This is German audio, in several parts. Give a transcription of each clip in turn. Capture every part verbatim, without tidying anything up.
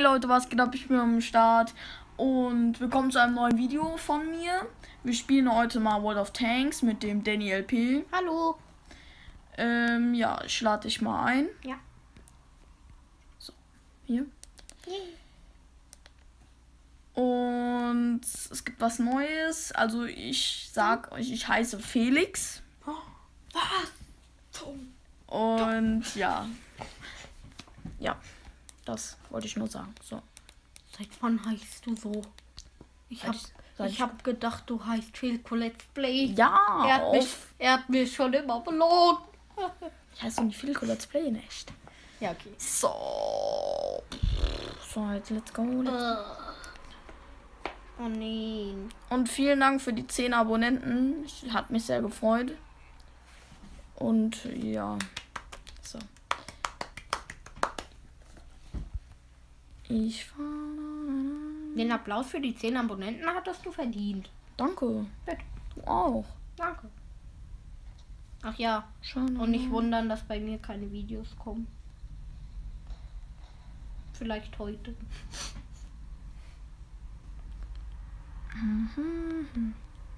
Leute, was geht ab? Ich bin am Start und willkommen zu einem neuen Video von mir. Wir spielen heute mal World of Tanks mit dem Danny L P. Hallo. Ähm, ja, ich lade dich mal ein. Ja. So, hier. Yay. Und es gibt was Neues. Also ich sag euch, ich heiße Felix. Oh, was? Und ja. Ja, das wollte ich nur sagen. So. Seit wann heißt du so? Ich hab, Seit ich hab gedacht, du heißt Philco Let's Play. Ja, Er hat, mich, auf. er hat mich schon immer belogen. Ich heiße nicht Philco Let's Play, nicht. Ja, okay. So. So, jetzt let's go. Let's Uh. Oh nein. Und vielen Dank für die zehn Abonnenten. Hat mich sehr gefreut. Und ja. So. Ich fahre. Den Applaus für die zehn Abonnenten hattest du verdient. Danke. Bitte. Du auch. Danke. Ach ja. Schön. Und nicht wundern, dass bei mir keine Videos kommen. Vielleicht heute. Mhm.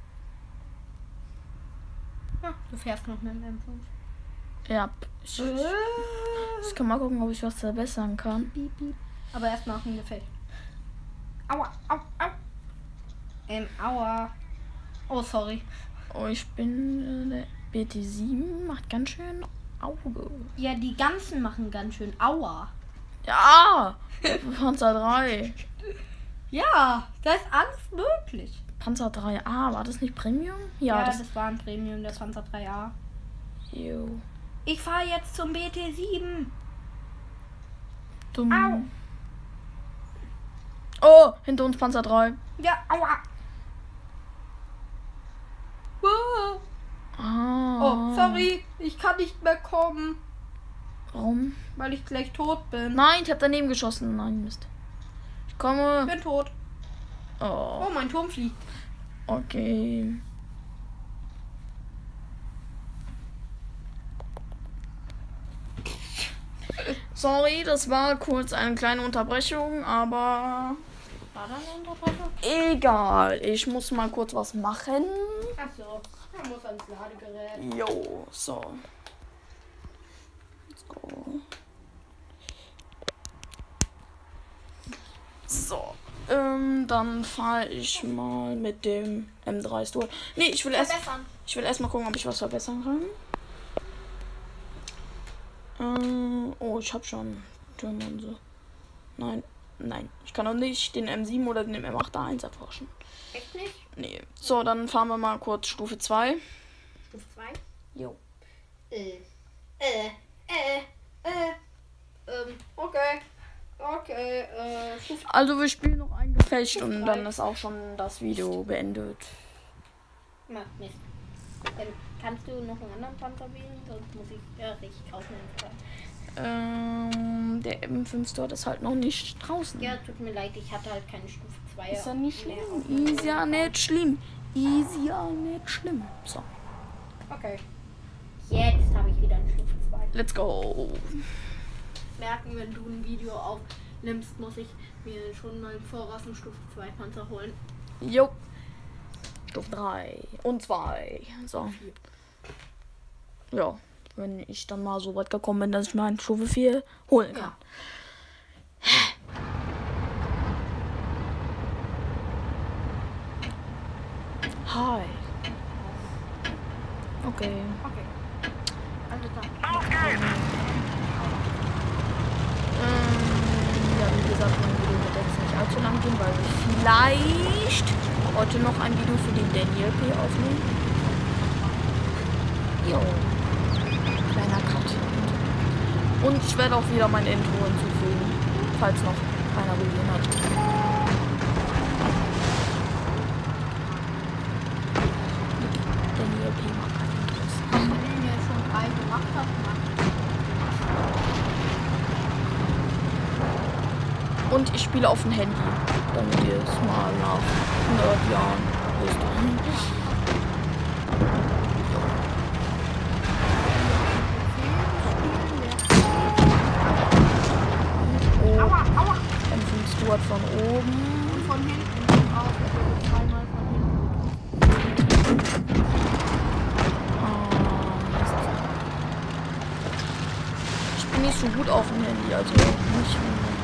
Ja, du fährst noch mit dem M fünf. Ja. Ich, ich kann mal gucken, ob ich was verbessern kann. Piep, piep. Aber erst nach dem Gefecht. Aua, au, au. Ähm, aua. Oh, sorry. Oh, ich bin. Äh, der B T sieben macht ganz schön Auge. Ja, die ganzen machen ganz schön Aua. Ja! Panzer drei. Ja, da ist alles möglich. Panzer drei A, war das nicht Premium? Ja, Ja, das. das, war ein Premium, der Panzer drei A. Jo. Ich fahre jetzt zum B T sieben. Dumm. Au. Oh, hinter uns Panzer drei. Ja, aua. Ah. Ah. Oh, sorry, ich kann nicht mehr kommen, Warum? weil ich gleich tot bin. Nein, ich habe daneben geschossen. Nein, Mist. Ich Ich komme. bin tot. Oh, Oh, mein Turm fliegt. okay. Sorry, das war kurz eine kleine Unterbrechung, aber War da eine Unterbrechung? egal. Ich muss mal kurz was machen. Achso, er muss ans Ladegerät. Jo, so. Let's go. So, ähm, dann fahre ich mal mit dem M drei Stuhl. Nee, ich will erst, Verbessern. ich will erst mal gucken, ob ich was verbessern kann. Ähm, oh, ich habe schon Türme und so. Nein, nein, ich kann noch nicht den M sieben oder den M acht A eins erforschen. Echt nicht? Nee. So, dann fahren wir mal kurz Stufe zwei. Stufe zwei? Jo. Äh, äh, äh, äh, ähm, okay. Okay, äh, Stufe Also wir spielen noch ein Gefecht Stufe und drei. dann ist auch schon das Video beendet. Macht Mist. Ähm, kannst du noch einen anderen Panzer wählen? Sonst muss ich, ja, ich kaufe einen. Ähm, der M fünf dort ist halt noch nicht draußen. Ja, tut mir leid, ich hatte halt keine Stufe zwei. Ist ja nicht mehr. schlimm. Ist ja nicht schlimm. Ist ja nicht schlimm. So, Okay. Jetzt habe ich wieder eine Stufe zwei. let's go. Merken, wenn du ein Video aufnimmst, muss ich mir schon mal im Voraus einen Stufe zwei Panzer holen. Jo. Stufe drei und zwei. So. Ja, wenn ich dann mal so weit gekommen bin, dass ich mal eine Stufe vier holen kann. Hi. Okay. Okay. Also dann. Ähm, ja, wie gesagt, mein Video wird jetzt nicht allzu lang gehen, weil wir vielleicht heute noch ein Video für den Daniel P aufnehmen. Jo. Kleiner Cut. Und ich werde auch wieder mein Intro hinzufügen, falls noch keiner gesehen hat. Daniel P macht keine Intros. Wenn ihr schon drei gemacht habt, macht. Und ich spiele auf dem Handy, damit ihr es mal nach hundert Jahren wisst. sofort von oben. Und von hinten auch. Also zweimal von hinten. Oh, Mist. Ich bin nicht so gut auf dem Handy, also nicht.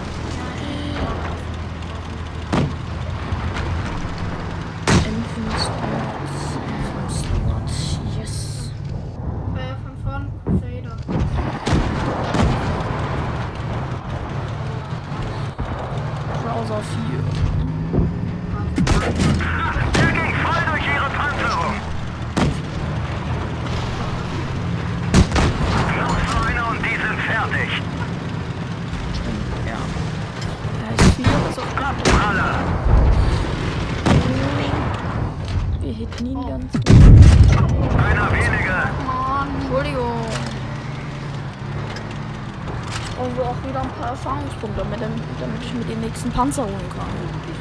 Yes. Äh, von vorn Crusader. Browser vier. Der ging voll durch ihre Panzerung. Noch so einer und die sind fertig. Stimmt, ja. Ja, ich spiele das auf Abpraller. Wir hitten ihn Oh. ganz gut. Einer weniger. Mann. Entschuldigung. Ich brauche auch wieder ein paar Erfahrungspunkte, damit, damit ich mir den nächsten Panzer holen kann.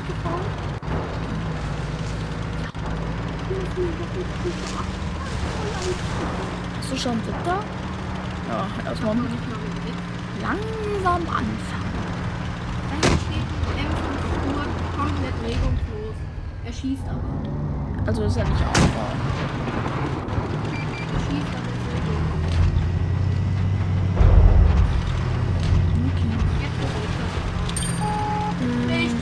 Hast du schon Sitter? Ja, erstmal Noch nicht mal mit Witz. langsam anfangen. Da steht M fünf Uhr komplett regungslos. Er schießt aber. Also ist ja nicht aufbauen. Er schießt aber ist regungslos. Okay. Jetzt bewegt er sich Hm, auch. Nicht.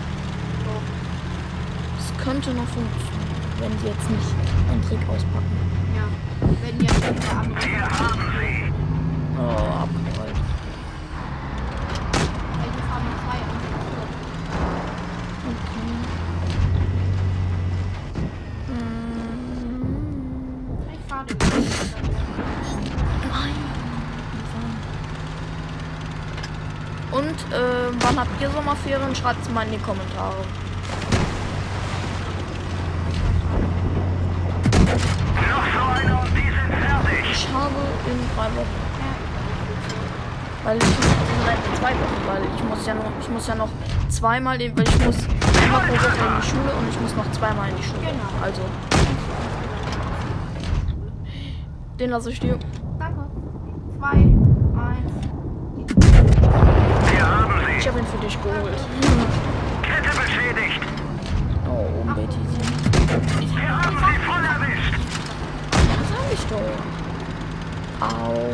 es könnte noch funktionieren, wenn sie jetzt nicht einen Trick auspacken. Ja. Wenn jetzt nicht der andere. Hier haben sie. Oh, abgerollt. Welche haben zwei andere? Okay. Hm, Ich fahre den nicht. nein. Und äh, wann habt ihr Sommerferien? Schreibt es mal in die Kommentare. Noch so einer und die sind fertig. Ich habe in drei Wochen. Weil ich also nein, in zwei Wochen, weil ich muss ja noch, ich muss ja noch zweimal in, weil ich muss einmal pro Woche in die Schule und ich muss noch zweimal in die Schule. Genau. Also, den lasse ich dir. Danke. Zwei, eins. Wir haben Ich sie. habe ihn für dich geholt. Kette beschädigt. Oh, um Betty. Wir haben sie voll erwischt. Das habe ich doch. Au.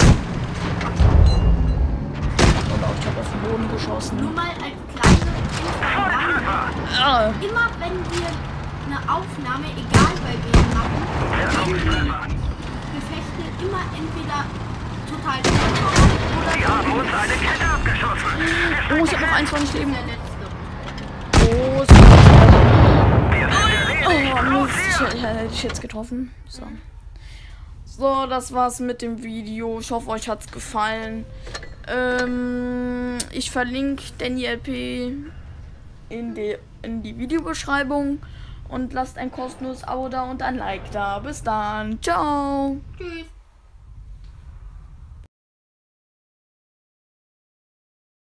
Und auch ich habe auf den Boden geschossen. Nur mal als kleine Info. Volltreffer. Ah, Immer wenn wir eine Aufnahme, egal bei wem machen, gehen die Gefechte immer entweder total schnell voran oder Sie haben uns eine Kette abgeschossen. oh, ich habe noch einundzwanzig Leben. der letzte. Oh, Wir sind erledigt. oh Los Mist. hier. Ich, hätte ich jetzt getroffen. So. So, das war's mit dem Video. Ich hoffe, euch hat's gefallen. Ähm, ich verlinke Danny L P in die, in die Videobeschreibung und lasst ein kostenloses Abo da und ein Like da. Bis dann. Ciao. Tschüss.